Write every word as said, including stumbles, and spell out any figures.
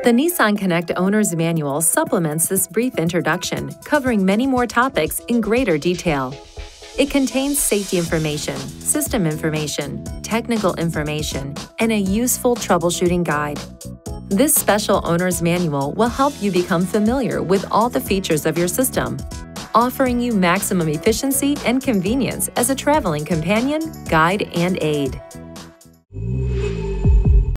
The NissanConnect Owner's Manual supplements this brief introduction, covering many more topics in greater detail. It contains safety information, system information, technical information, and a useful troubleshooting guide. This special owner's manual will help you become familiar with all the features of your system, offering you maximum efficiency and convenience as a traveling companion, guide, and aid.